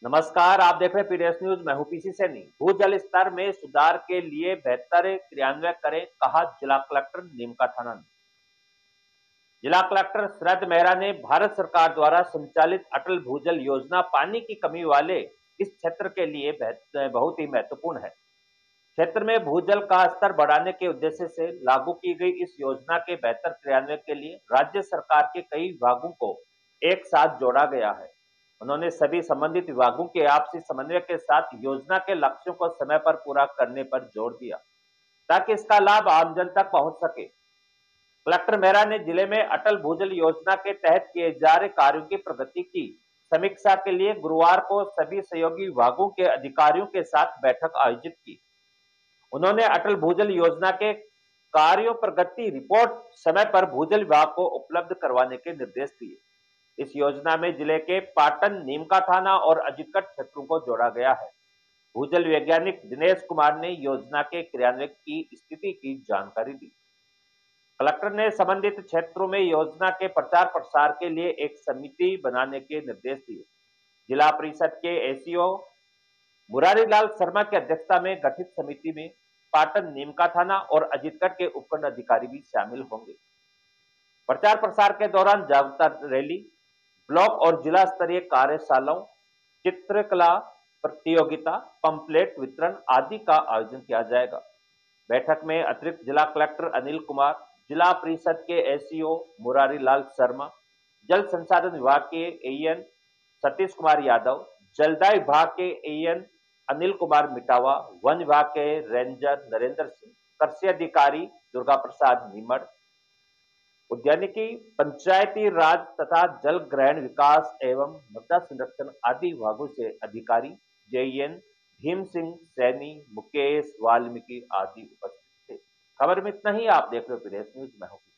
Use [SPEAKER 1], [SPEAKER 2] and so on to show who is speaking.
[SPEAKER 1] नमस्कार, आप देख रहे हैं पीडीएस न्यूज। मैं हूं पीसी सैनी। भूजल स्तर में सुधार के लिए बेहतर क्रियान्वयन करें, कहा जिला कलेक्टर नीमका थाना ने। जिला कलेक्टर शरद मेहरा ने भारत सरकार द्वारा संचालित अटल भूजल योजना पानी की कमी वाले इस क्षेत्र के लिए बहुत ही महत्वपूर्ण है। क्षेत्र में भूजल का स्तर बढ़ाने के उद्देश्य से लागू की गई इस योजना के बेहतर क्रियान्वयन के लिए राज्य सरकार के कई विभागों को एक साथ जोड़ा गया है। उन्होंने सभी संबंधित विभागों के आपसी समन्वय के साथ योजना के लक्ष्यों को समय पर पूरा करने पर जोर दिया, ताकि इसका लाभ आमजन तक पहुंच सके। कलेक्टर मेहरा ने जिले में अटल भूजल योजना के तहत किए जा रहे कार्यों की प्रगति की समीक्षा के लिए गुरुवार को सभी सहयोगी विभागों के अधिकारियों के साथ बैठक आयोजित की। उन्होंने अटल भूजल योजना के कार्यों प्रगति रिपोर्ट समय पर भूजल विभाग को उपलब्ध करवाने के निर्देश दिए। इस योजना में जिले के पाटन, नीमका थाना और अजीतगढ़ क्षेत्रों को जोड़ा गया है। भूजल वैज्ञानिक दिनेश कुमार ने योजना के क्रियान्वयन की स्थिति की जानकारी दी। कलेक्टर ने संबंधित क्षेत्रों में योजना के प्रचार प्रसार के लिए एक समिति बनाने के निर्देश दिए। जिला परिषद के एसीओ मुरारी लाल शर्मा की अध्यक्षता में गठित समिति में पाटन, नीमका थाना और अजीतगढ़ के उपखंड अधिकारी भी शामिल होंगे। प्रचार प्रसार के दौरान जागरूकता रैली, ब्लॉक और जिला स्तरीय कार्यशालाओं, चित्रकला प्रतियोगिता, पंपलेट वितरण आदि का आयोजन किया जाएगा। बैठक में अतिरिक्त जिला कलेक्टर अनिल कुमार, जिला परिषद के एसीओ मुरारी लाल शर्मा, जल संसाधन विभाग के एएन सतीश कुमार यादव, जलदाय विभाग के एएन अनिल कुमार मिटावा, वन विभाग के रेंजर नरेंद्र सिंह, कृषि अधिकारी दुर्गा प्रसाद नीमड़, उद्यानिकी, पंचायती राज तथा जल ग्रहण विकास एवं मृदा संरक्षण आदि विभागों से अधिकारी, जेईएन भीम सिंह सैनी, मुकेश वाल्मीकि आदि उपस्थित थे। खबर में इतना ही। आप देख रहे हो पीडीएस न्यूज। मैं हूं